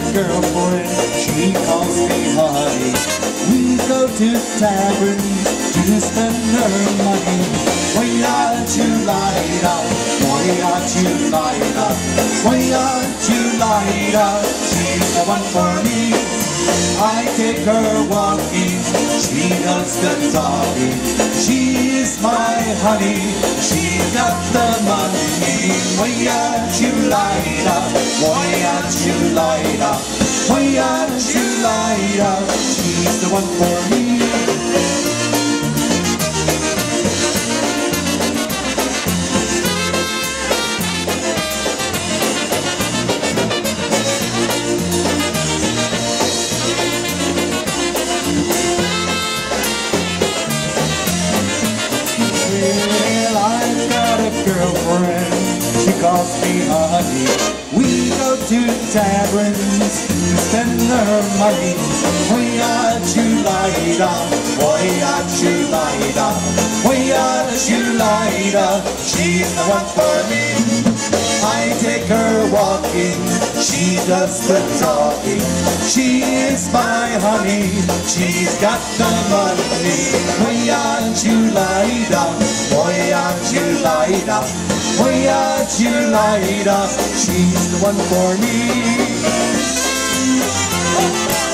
girlfriend, she calls me honey. We go to taverns to spend her money. Why-ya-choo-la-da, why-ya-choo-la-da, why-ya-choo-la-da, she's the one for me. I take her walking, she does the talking. She is my honey, she got the money. Why-ya-choo-la-da, why-ya-choo-la-da, why-ya-choo-la-da, she's the one for me. Well, I've got a girlfriend, she calls me honey. We go to taverns to spend her money. Why-ya-choo-la-da, why-ya-choo-la-da, why-ya-choo-la-da, she's the one for me. I take her walking, she does the talking. She is my honey, she's got the money. Why-ya-choo-la-da, why-ya-choo-la-da, why-ya-choo-la-da, she's the one for me.